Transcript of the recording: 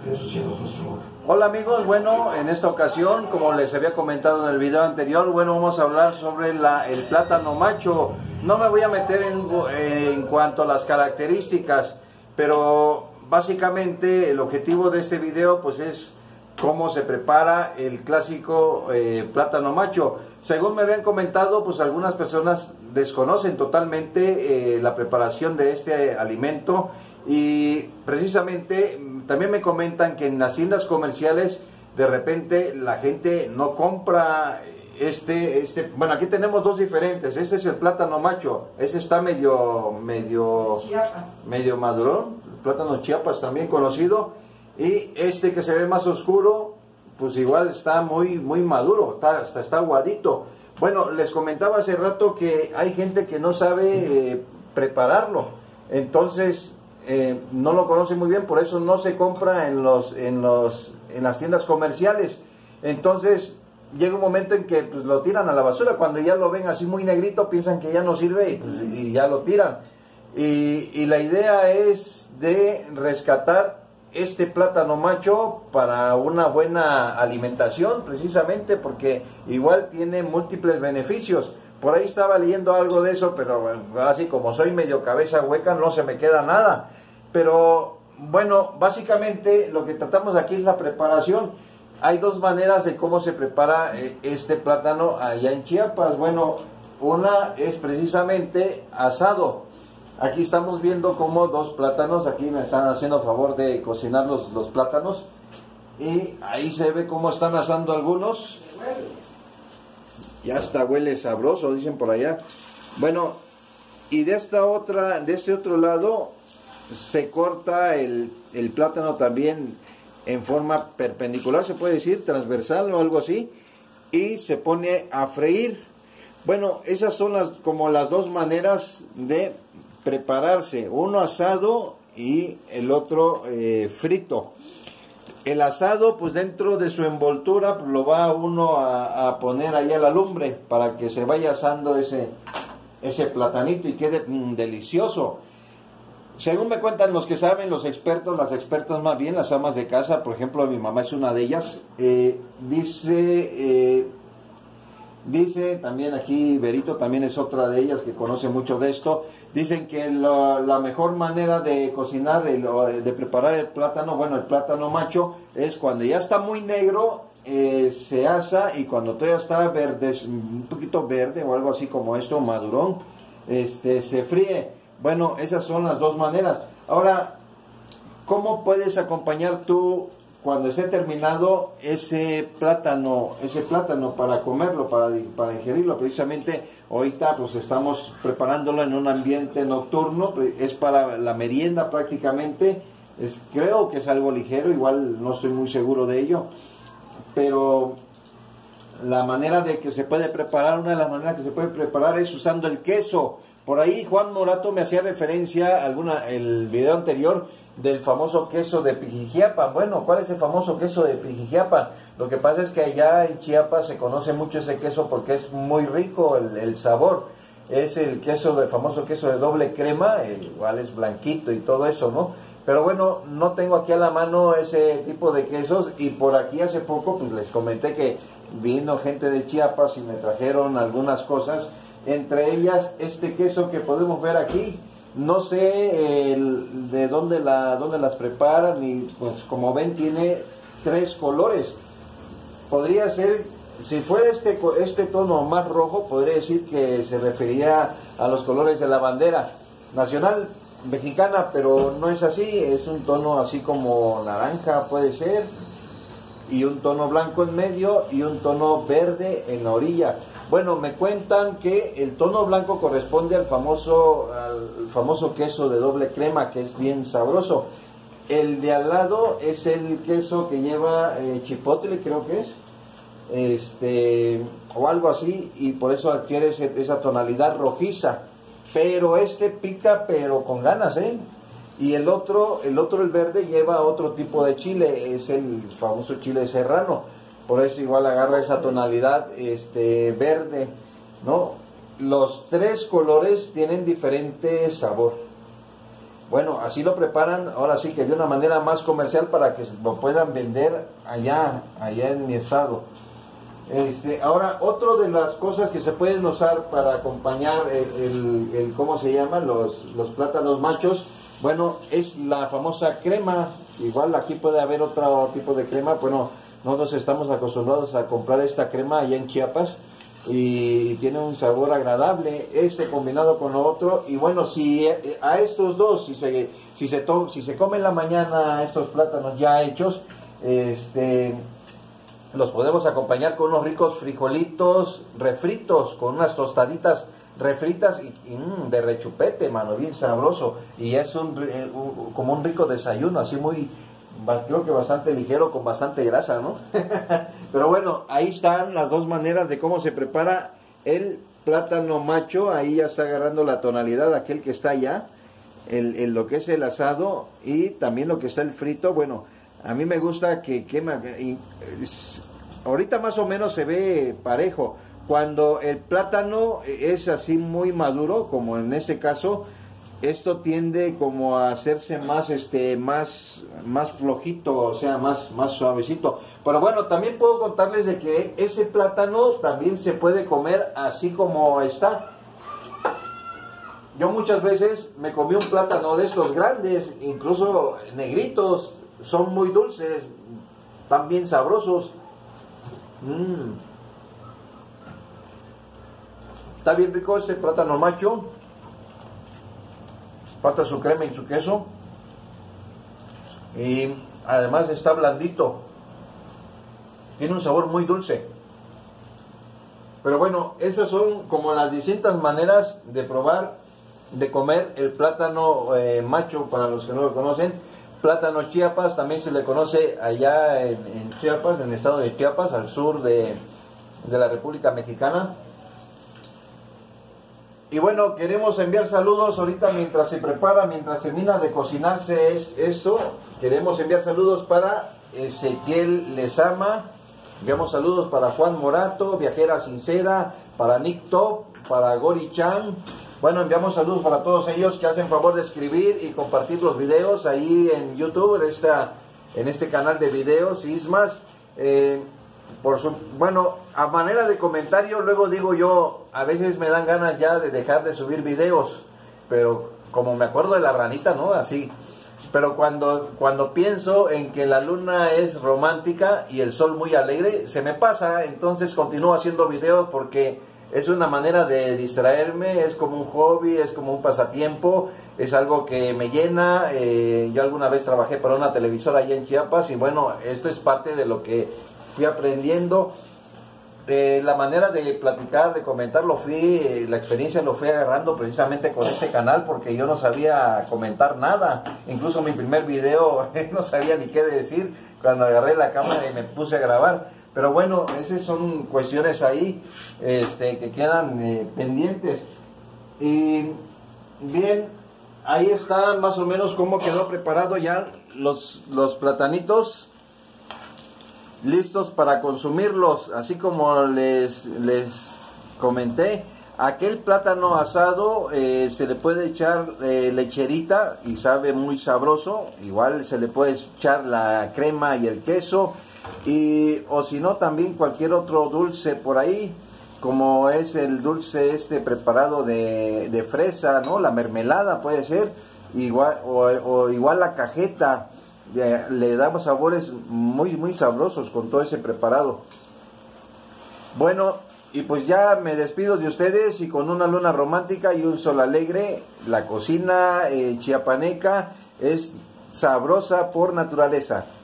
Hola amigos, bueno, en esta ocasión, como les había comentado en el video anterior, bueno, vamos a hablar sobre el plátano macho. No me voy a meter en cuanto a las características, pero básicamente el objetivo de este video pues es cómo se prepara el clásico plátano macho. Según me habían comentado, pues algunas personas desconocen totalmente la preparación de este alimento, y precisamente también me comentan que en las tiendas comerciales de repente la gente no compra bueno, aquí tenemos dos diferentes. Este es el plátano macho, este está medio madurón, plátano Chiapas también conocido, y este que se ve más oscuro pues igual está muy maduro, hasta está aguadito. Bueno, les comentaba hace rato que hay gente que no sabe prepararlo, entonces no lo conoce muy bien, por eso no se compra en las tiendas comerciales. Entonces llega un momento en que pues, lo tiran a la basura. Cuando ya lo ven así muy negrito, piensan que ya no sirve y ya lo tiran. Y la idea es de rescatar este plátano macho para una buena alimentación, precisamente porque igual tiene múltiples beneficios. Por ahí estaba leyendo algo de eso, pero bueno, así como soy medio cabeza hueca no se me queda nada. Pero bueno, básicamente lo que tratamos aquí es la preparación. Hay dos maneras de cómo se prepara este plátano allá en Chiapas. Bueno, una es precisamente asado. Aquí estamos viendo como dos plátanos, aquí me están haciendo favor de cocinar los plátanos, y ahí se ve cómo están asando algunos. Ya hasta huele sabroso, dicen por allá. Bueno, y de este otro lado se corta el plátano también en forma perpendicular, se puede decir, transversal o algo así, y se pone a freír. Bueno, esas son como las dos maneras de prepararse, uno asado y el otro frito. El asado, pues dentro de su envoltura, pues, lo va uno a poner ahí a la lumbre para que se vaya asando ese platanito y quede delicioso. Según me cuentan los que saben, los expertos, las expertas más bien, las amas de casa, por ejemplo mi mamá es una de ellas, dice también aquí, Berito también es otra de ellas que conoce mucho de esto, dicen que la mejor manera de cocinar, de preparar el plátano, bueno, el plátano macho, es cuando ya está muy negro, se asa, y cuando todavía está verde, un poquito verde o algo así como esto, madurón, se fríe. Bueno, esas son las dos maneras. Ahora, ¿cómo puedes acompañar tú cuando esté terminado ese plátano para comerlo, para ingerirlo? Precisamente ahorita pues estamos preparándolo en un ambiente nocturno, es para la merienda prácticamente, creo que es algo ligero, igual no estoy muy seguro de ello, pero la manera de que se puede preparar, una de las maneras que se puede preparar es usando el queso. Por ahí Juan Morato me hacía referencia el video anterior del famoso queso de Pijijiapan. Bueno, ¿cuál es el famoso queso de Pijijiapan? Lo que pasa es que allá en Chiapas se conoce mucho ese queso porque es muy rico el sabor. Es el famoso queso de doble crema, igual es blanquito y todo eso, ¿no? Pero bueno, no tengo aquí a la mano ese tipo de quesos, y por aquí hace poco pues les comenté que vino gente de Chiapas y me trajeron algunas cosas, entre ellas este queso que podemos ver aquí. No sé de dónde las preparan, y pues como ven tiene 3 colores. Podría ser, si fuera este tono más rojo, podría decir que se refería a los colores de la bandera nacional mexicana, pero no es así, es un tono así como naranja puede ser, y un tono blanco en medio y un tono verde en la orilla. Bueno, me cuentan que el tono blanco corresponde al famoso queso de doble crema, que es bien sabroso. El de al lado es el queso que lleva chipotle, creo que es, o algo así, y por eso adquiere esa tonalidad rojiza. Pero pica, pero con ganas, Y el otro, el verde, lleva otro tipo de chile, es el famoso chile serrano. Por eso igual agarra esa tonalidad verde, ¿no? Los 3 colores tienen diferente sabor. Bueno, así lo preparan, ahora sí que de una manera más comercial para que lo puedan vender allá en mi estado. Ahora, otra de las cosas que se pueden usar para acompañar ¿cómo se llama? Los plátanos machos, bueno, es la famosa crema. Igual aquí puede haber otro tipo de crema. Bueno, nosotros estamos acostumbrados a comprar esta crema allá en Chiapas y tiene un sabor agradable, combinado con lo otro. Y bueno, si a estos dos, si se come en la mañana estos plátanos ya hechos, los podemos acompañar con unos ricos frijolitos refritos, con unas tostaditas refritas y de rechupete, mano, bien sabroso. Y es como un rico desayuno, así creo que bastante ligero, con bastante grasa, ¿no? Pero bueno, ahí están las dos maneras de cómo se prepara el plátano macho. Ahí ya está agarrando la tonalidad, aquel que está allá, lo que es el asado y también lo que está el frito. Bueno, a mí me gusta que quema. Ahorita más o menos se ve parejo. Cuando el plátano es así muy maduro, como en este caso, esto tiende como a hacerse más flojito, o sea, más suavecito. Pero bueno, también puedo contarles de que ese plátano también se puede comer así como está. Yo muchas veces me comí un plátano de estos grandes, incluso negritos, son muy dulces, están bien sabrosos. Está bien rico este plátano macho. Falta su crema y su queso. Y además está blandito. Tiene un sabor muy dulce. Pero bueno, esas son como las distintas maneras de probar, de comer el plátano macho, para los que no lo conocen. Plátano Chiapas, también se le conoce allá en Chiapas, en el estado de Chiapas, al sur de la República Mexicana. Y bueno, queremos enviar saludos ahorita mientras se prepara, mientras termina de cocinarse esto. Queremos enviar saludos para Ezequiel Lezama. Enviamos saludos para Juan Morato, Viajera Sincera, para Nick Top, para Gori Chan. Bueno, enviamos saludos para todos ellos que hacen favor de escribir y compartir los videos ahí en YouTube, en este canal de videos, Ismas. Bueno, a manera de comentario, luego digo yo, a veces me dan ganas ya de dejar de subir videos, pero como me acuerdo de la ranita, ¿no? Así. Pero cuando pienso en que la luna es romántica y el sol muy alegre, se me pasa, entonces continúo haciendo videos porque es una manera de distraerme, es como un hobby, es como un pasatiempo, es algo que me llena. Yo alguna vez trabajé para una televisora allá en Chiapas y bueno, esto es parte de lo que fui aprendiendo. La manera de platicar, de comentar, la experiencia lo fui agarrando precisamente con este canal, porque yo no sabía comentar nada. Incluso mi primer video no sabía ni qué decir cuando agarré la cámara y me puse a grabar. Pero bueno, esas son cuestiones ahí que quedan pendientes. Y bien, ahí está más o menos cómo quedó preparado ya los platanitos, listos para consumirlos. Así como les comenté, aquel plátano asado se le puede echar lecherita y sabe muy sabroso. Igual se le puede echar la crema y el queso, o si no también cualquier otro dulce por ahí, como es el dulce preparado de fresa, ¿no? La mermelada puede ser, igual, o igual la cajeta. Le damos sabores muy sabrosos con todo ese preparado. Bueno, y pues ya me despido de ustedes, y con una luna romántica y un sol alegre. La cocina chiapaneca es sabrosa por naturaleza.